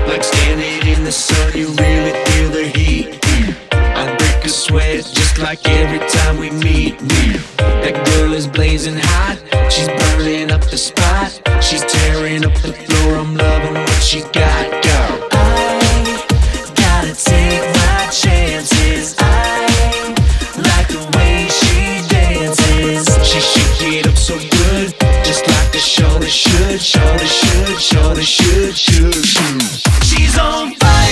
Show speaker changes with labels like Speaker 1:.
Speaker 1: Like standing in the sun, you really feel the heat. I break a sweat just like every time we meet. That girl is blazing hot, she's burning up the spot. She's tearing up the floor, I'm loving what she got, girl. I gotta take my chances. I like the way she dances. She shake it up so good, just like a shoulder should, shoulder should, shoulder should, should. She's on fire.